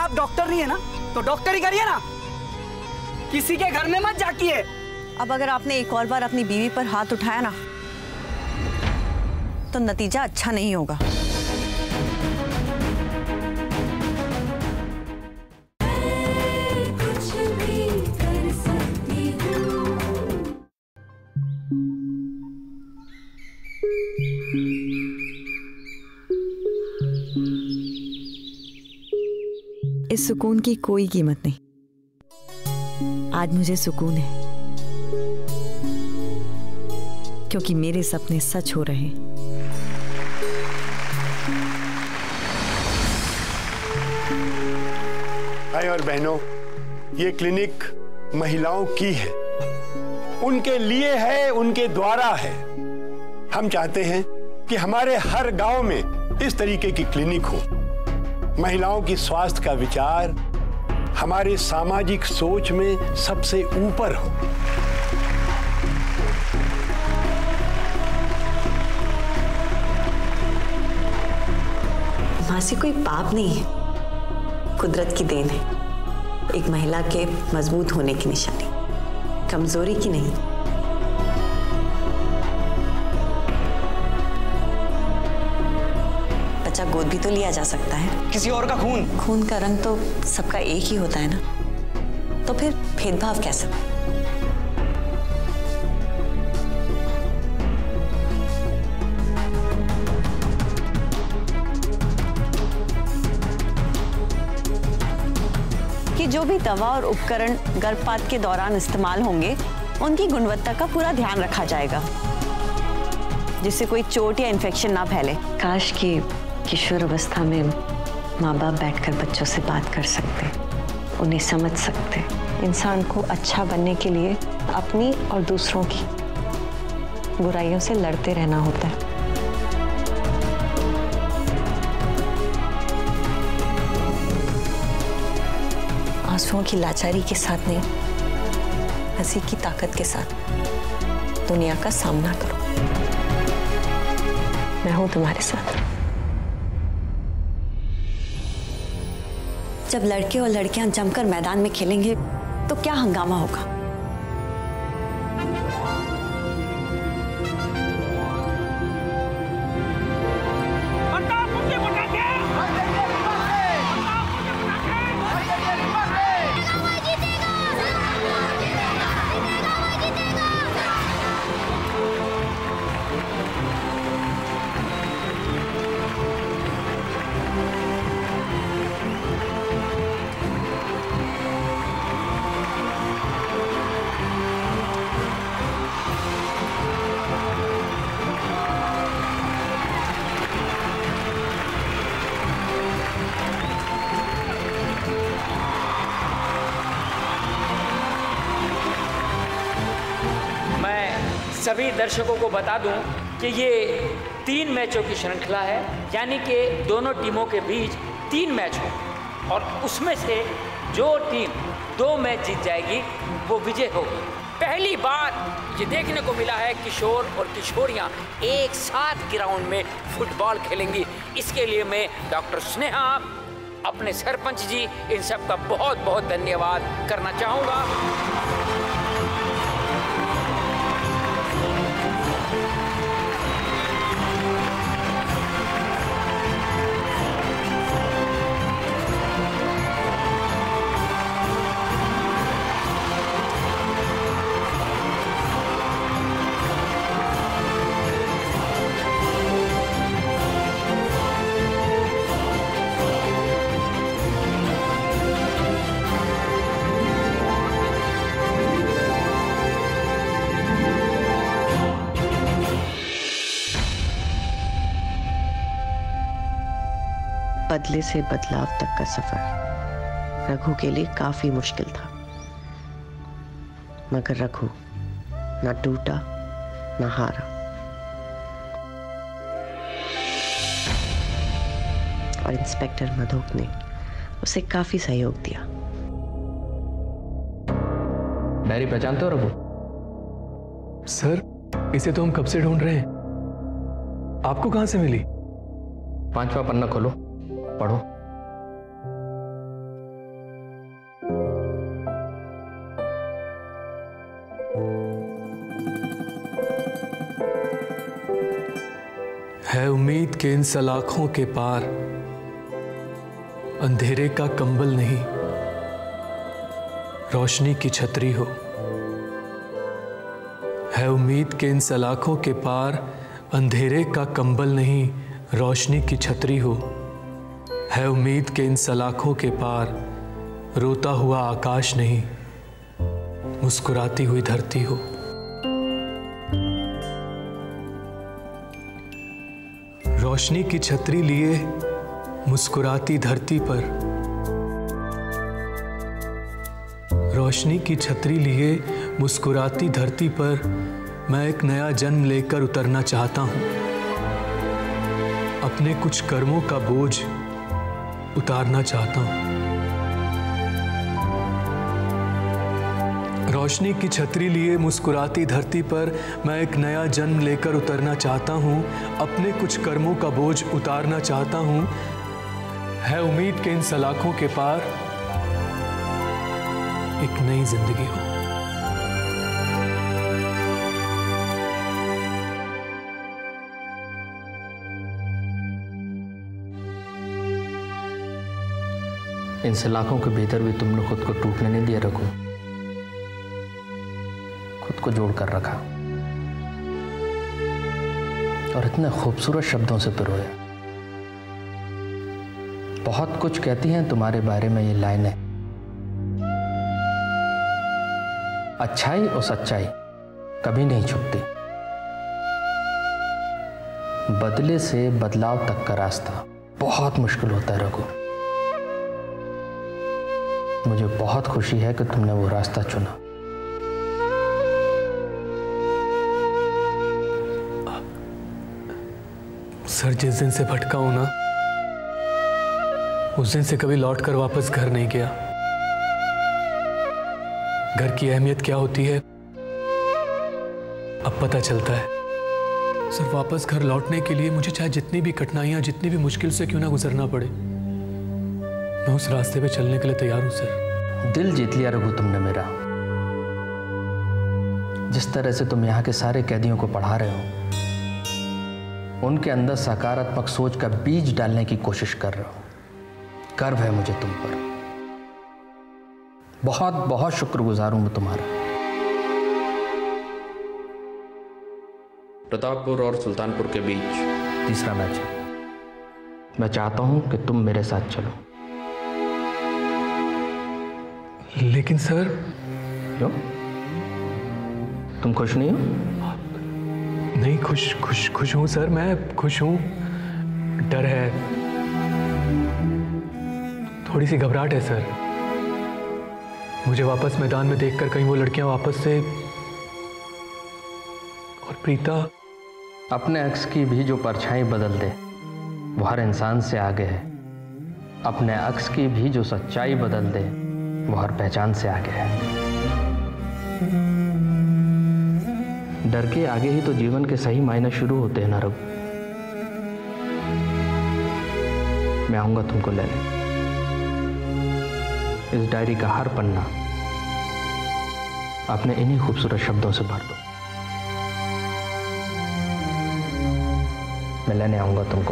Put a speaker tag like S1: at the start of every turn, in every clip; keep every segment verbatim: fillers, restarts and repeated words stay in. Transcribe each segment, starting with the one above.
S1: आप डॉक्टर नहीं है ना, तो डॉक्टर ही करिए ना, किसी के घर में मत जाकिए।
S2: अब अगर आपने एक और बार अपनी बीवी पर हाथ उठाया ना, तो नतीजा अच्छा नहीं होगा। इस सुकून की कोई कीमत नहीं। आज मुझे सुकून है क्योंकि मेरे सपने सच हो रहे हैं।
S3: भाई और बहनों, ये क्लिनिक महिलाओं की है, उनके लिए है, उनके द्वारा है। हम चाहते हैं कि हमारे हर गांव में इस तरीके की क्लिनिक हो। महिलाओं की स्वास्थ्य का विचार हमारे सामाजिक सोच में सबसे ऊपर हो।
S2: मासी कोई पाप नहीं है, कुदरत की देन है, एक महिला के मजबूत होने की निशानी, कमजोरी की नहीं। बच्चा गोद भी तो लिया जा सकता है।
S1: किसी और का खून
S2: खून का रंग तो सबका एक ही होता है ना, तो फिर भेदभाव कैसा? कि जो भी दवा और उपकरण गर्भपात के दौरान इस्तेमाल होंगे, उनकी गुणवत्ता का पूरा ध्यान रखा जाएगा, जिससे कोई चोट या इन्फेक्शन ना फैले। काश कि किशोर अवस्था में माँ बाप बैठकर बच्चों से बात कर सकते, उन्हें समझ सकते। इंसान को अच्छा बनने के लिए अपनी और दूसरों की बुराइयों से लड़ते रहना होता है। आंसुओं की लाचारी के साथ नहीं, हंसी की ताकत के साथ दुनिया का सामना करो। मैं हूं तुम्हारे साथ। जब लड़के और लड़कियां जमकर मैदान में खेलेंगे तो क्या हंगामा होगा।
S4: सभी दर्शकों को बता दूं कि ये तीन मैचों की श्रृंखला है, यानी कि दोनों टीमों के बीच तीन मैच हो और उसमें से जो टीम दो मैच जीत जाएगी वो विजय होगी। पहली बार ये देखने को मिला है किशोर और किशोरियां एक साथ ग्राउंड में फुटबॉल खेलेंगी। इसके लिए मैं डॉक्टर स्नेहा, अपने सरपंच जी, इन सब का बहुत बहुत धन्यवाद करना चाहूँगा।
S5: बदले से बदलाव तक का सफर रघु के लिए काफी मुश्किल था, मगर रघु ना टूटा ना हारा। और इंस्पेक्टर मधुक ने उसे काफी सहयोग दिया।
S6: डायरी पहचानते हो रघु?
S7: सर, इसे तो हम कब से ढूंढ रहे हैं। आपको कहां से मिली?
S6: पांचवा पन्ना खोलो, पढ़ो।
S7: है उम्मीद के इन सलाखों के पार अंधेरे का कंबल नहीं, रोशनी की छतरी हो। है उम्मीद के इन सलाखों के पार अंधेरे का कंबल नहीं, रोशनी की छतरी हो। है उम्मीद के इन सलाखों के पार रोता हुआ आकाश नहीं, मुस्कुराती हुई धरती हो। रोशनी की छतरी लिए मुस्कुराती धरती पर, रोशनी की छतरी लिए मुस्कुराती धरती पर मैं एक नया जन्म लेकर उतरना चाहता हूं। अपने कुछ कर्मों का बोझ उतारना चाहता हूं। रोशनी की छतरी लिए मुस्कुराती धरती पर मैं एक नया जन्म लेकर उतरना चाहता हूं। अपने कुछ कर्मों का बोझ उतारना चाहता हूं। है उम्मीद के इन सलाखों के पार एक नई जिंदगी हो।
S6: इन सलाखों के भीतर भी तुमने खुद को टूटने नहीं दिया रघु, खुद को जोड़ कर रखा और इतने खूबसूरत शब्दों से पिरोया। बहुत कुछ कहती हैं तुम्हारे बारे में ये लाइनें। अच्छाई और सच्चाई कभी नहीं छुपती। बदले से बदलाव तक का रास्ता बहुत मुश्किल होता है रघु। मुझे बहुत खुशी है कि तुमने वो रास्ता चुना।
S7: सर, जिस दिन से भटका हूं ना, उस दिन से कभी लौट कर वापस घर नहीं गया। घर की अहमियत क्या होती है अब पता चलता है। सर, वापस घर लौटने के लिए मुझे चाहे जितनी भी कठिनाइयां, जितनी भी मुश्किल से क्यों ना गुजरना पड़े, मैं उस रास्ते पे चलने के लिए तैयार हूं सर।
S6: दिल जीत लिया रघु तुमने मेरा। जिस तरह से तुम यहाँ के सारे कैदियों को पढ़ा रहे हो, उनके अंदर सकारात्मक सोच का बीज डालने की कोशिश कर रहे हो। गर्व है मुझे तुम पर। बहुत बहुत शुक्रगुजार हूं मैं तुम्हारा।
S8: प्रतापपुर और सुल्तानपुर के बीच
S6: तीसरा मैच है। मैं चाहता हूं कि तुम मेरे साथ चलो।
S7: लेकिन सर।
S6: क्यों? तुम खुश नहीं हो?
S7: नहीं, खुश खुश खुश हूं सर, मैं खुश हूं। डर है, थोड़ी सी घबराहट है सर। मुझे वापस मैदान में देखकर कहीं वो लड़कियां वापस से। और प्रीता।
S6: अपने अक्स की भी जो परछाई बदल दे वो हर इंसान से आगे है। अपने अक्स की भी जो सच्चाई बदल दे वो हर पहचान से आगे है। डर के आगे ही तो जीवन के सही मायने शुरू होते हैं ना रघु। मैं आऊंगा तुमको लेने। इस डायरी का हर पन्ना अपने इन्हीं खूबसूरत शब्दों से भर दो। मैं लेने आऊंगा तुमको।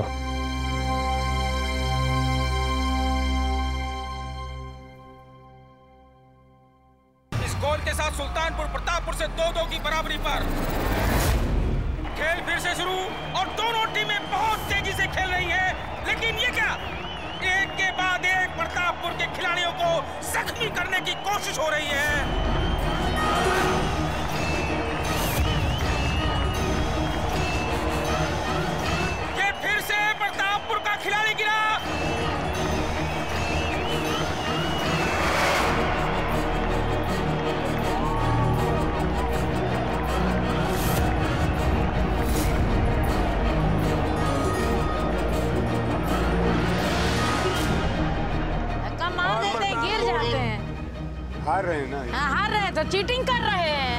S9: इस गोल के साथ सुल्तानपुर प्रतापपुर से दो दो की बराबरी पर खेल फिर से शुरू और दोनों टीमें बहुत तेजी से खेल रही हैं। लेकिन ये क्या, एक के बाद एक प्रतापपुर के खिलाड़ियों को जख्मी करने की कोशिश हो रही है। ये फिर से प्रतापपुर का खिलाड़ी गिरा।
S3: हार रहे हैं ना?
S10: हाँ, हार रहे हैं तो चीटिंग कर रहे हैं।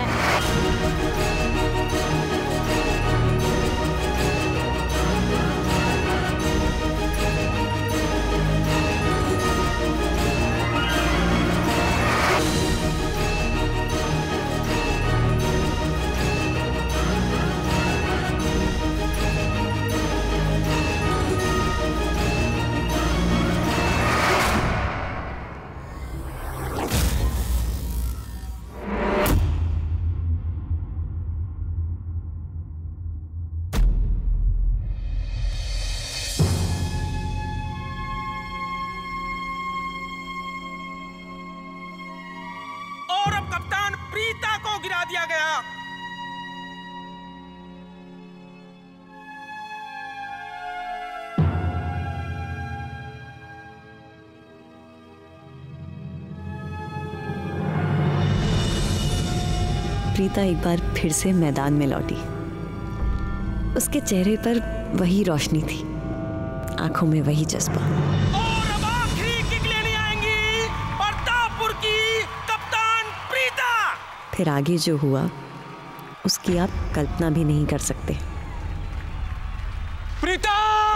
S2: प्रीता एक बार फिर से मैदान में लौटी। उसके चेहरे पर वही रोशनी थी, आंखों में वही जज्बा।
S9: और अब आखिरी किक लेने आएंगी प्रतापपुर की कप्तान प्रीता।
S2: फिर आगे जो हुआ उसकी आप कल्पना भी नहीं कर सकते।
S9: प्रीता!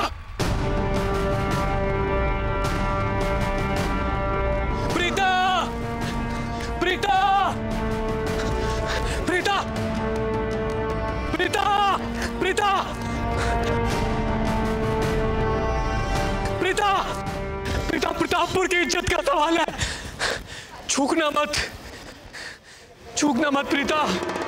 S9: प्रीता! प्रीता! प्रीता! प्रीता! प्रीता! प्रीता! प्रीता, प्रतापपुर की इज्जत का सवाल है, चूकना मत, चूकना मत प्रीता।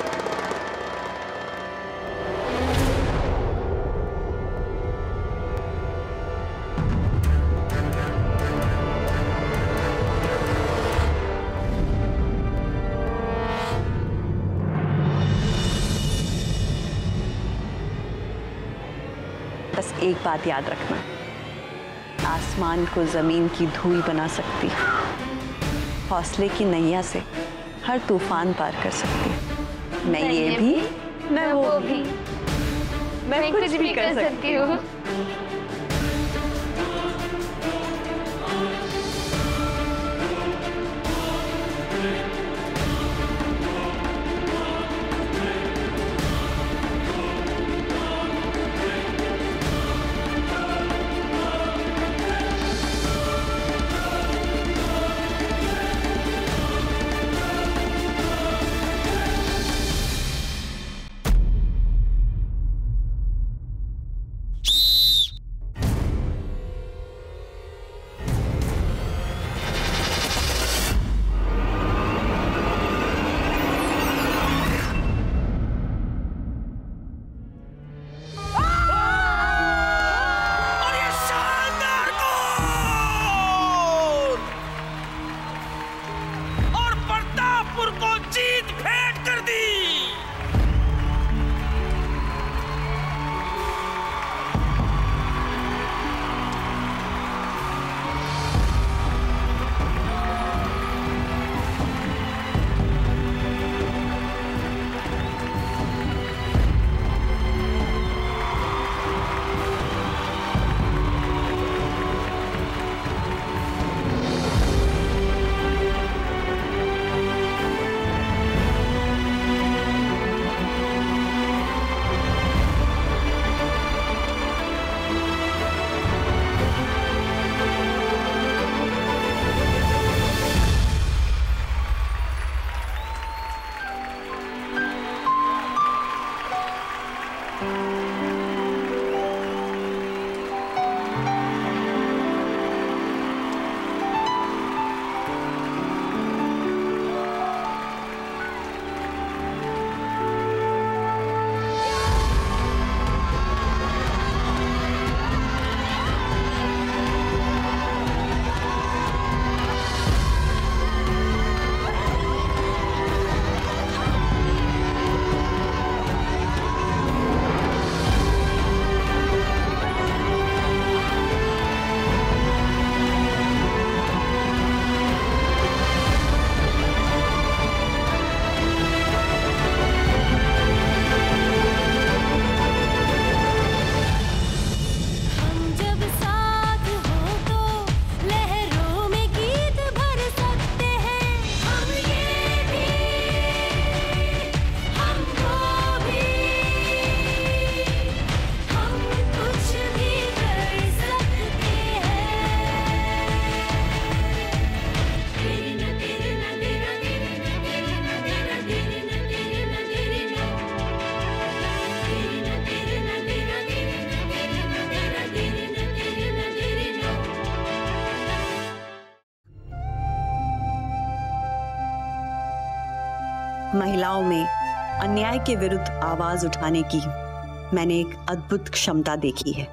S2: बस एक बात याद रखना, आसमान को जमीन की धूल बना सकती, हौसले की नैया से हर तूफान पार कर सकती। मैं ये भी, मैं वो भी, मैं कुछ भी कर सकती हूँ। महिलाओं में अन्याय के विरुद्ध आवाज उठाने की मैंने एक अद्भुत क्षमता देखी है।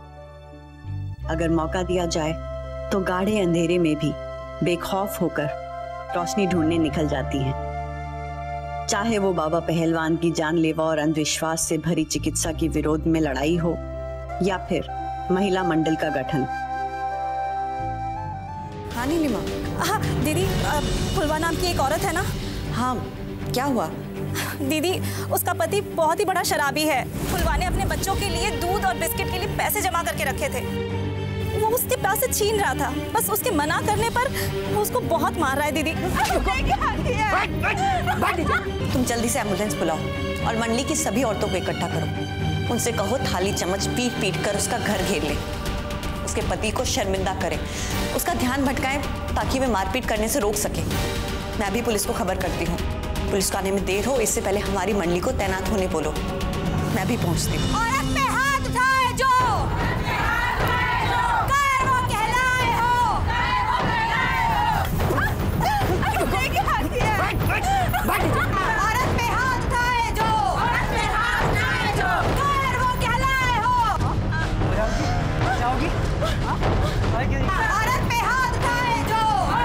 S2: अगर मौका दिया जाए तो गाढ़े अंधेरे में भी बेखौफ होकर रोशनी ढूंढने निकल जाती हैं। चाहे वो बाबा पहलवान की जानलेवा और अंधविश्वास से भरी चिकित्सा की विरोध में लड़ाई हो या फिर महिला मंडल का गठन।
S11: हाँ नीलिमा। हाँ दीदी, फुलवा नाम की एक औरत है ना? हाँ, क्या हुआ? दीदी, उसका पति बहुत ही बड़ा शराबी है। फुलवा ने अपने बच्चों के लिए दूध और बिस्किट के लिए पैसे जमा करके रखे थे। वो उसके पैसे छीन रहा था, बस उसके मना करने पर वो उसको बहुत मार रहा है दीदी।
S2: तुम जल्दी से एम्बुलेंस बुलाओ और मंडली की सभी औरतों को इकट्ठा करो। उनसे कहो थाली चम्मच पीट पीट कर उसका घर घेर ले, उसके पति को शर्मिंदा करे, उसका ध्यान भटकाए ताकि वे मारपीट करने से रोक सके। मैं भी पुलिस को खबर करती हूँ। पुलिस को आने में देर हो इससे पहले हमारी मंडली को तैनात होने बोलो। मैं भी पहुँचती हूँ।
S11: औरत पे हाथ उठाए जो, कायर वो कहलाए हो। औरत पे हाथ उठाए जो, कायर वो कहलाए हो। औरत पे हाथ उठाए जो,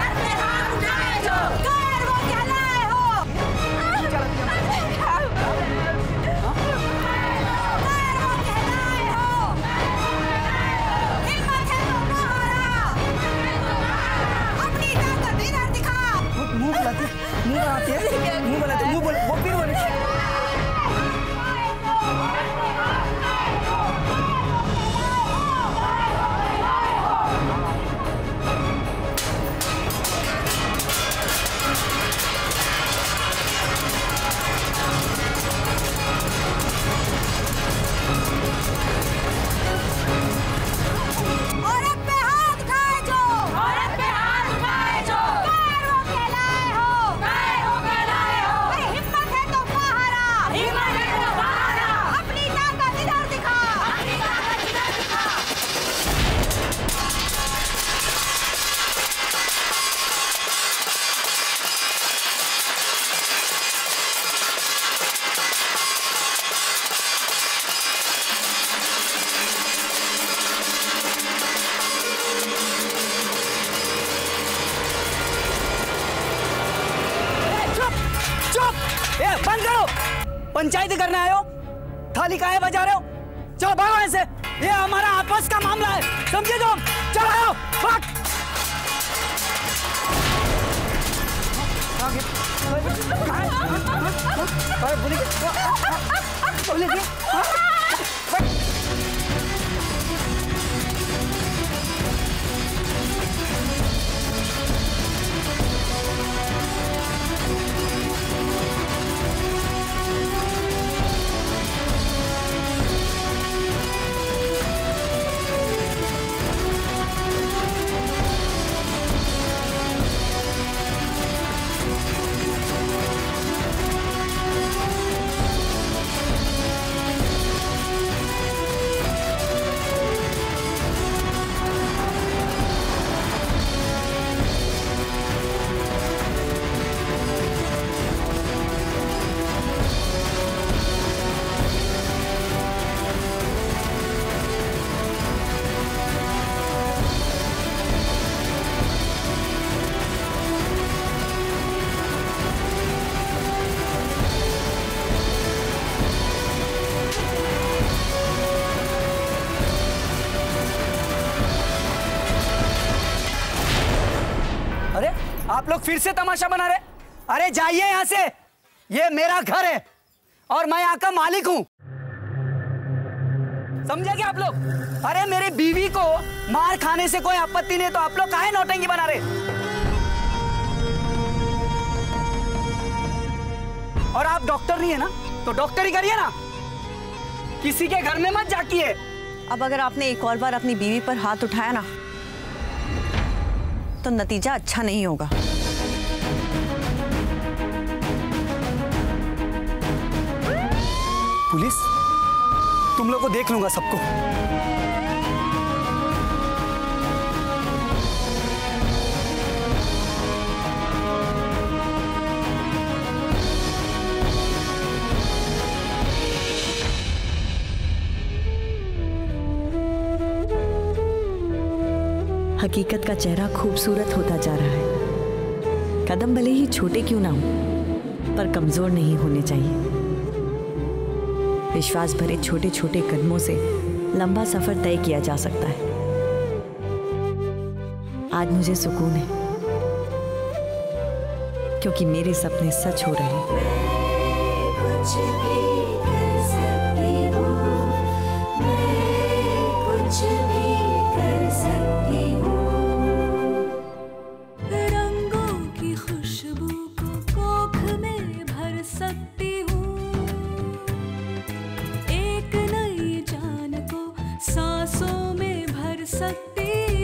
S11: कायर वो कहलाए हो।
S1: मुंह बनाते मुंह बनाते हैं मुंह बनाते मुंह बोल वो फिर बोले।
S11: औरत पे हाथ उठाए जो, औरत पे हाथ उठाए जो, कायर वो कहलाए हो, कायर वो कहलाए हो। अरे हिम्मत है तो बाहर आ, हिम्मत है तो बाहर आ, अपनी ताकत इधर दिखा, अपनी ताकत इधर दिखा।
S1: चुप! ए, बंद करो! पंचायती करने आए हो? थाली काहे बजा रहे हो? चलो भागो ऐसे। ये हमारा आपस का मामला है, समझे तुम? चलो आओ, भाग! अरे आप लोग फिर से तमाशा बना रहे? अरे जाइए यहाँ से, ये मेरा घर है और मैं यहाँ का मालिक हूँ, समझे क्या आप लोग? अरे मेरी बीवी को मार खाने से कोई आपत्ति नहीं, तो आप लोग काहे नौटंकी बना रहे? और आप डॉक्टर नहीं है ना, तो डॉक्टरी करिए ना, किसी के घर में मत जाकिए।
S2: अब अगर आपने एक और बार अपनी बीवी पर हाथ उठाया ना, तो नतीजा अच्छा नहीं होगा।
S1: पुलिस, तुम लोग को देख लूंगा सबको।
S5: हकीकत का चेहरा खूबसूरत होता जा रहा है। कदम भले ही छोटे क्यों ना हो, पर कमजोर नहीं होने चाहिए। विश्वास भरे छोटे छोटे कदमों से लंबा सफर तय किया जा सकता है। आज मुझे सुकून है, क्योंकि मेरे सपने सच हो रहे हैं।
S11: कुछ भी कर सकती हूँ, मैं कुछ भी कर सकती हूँ। रंगों की खुशबू को कोख में भर सकती हूँ, एक नई जान को सांसों में भर सकती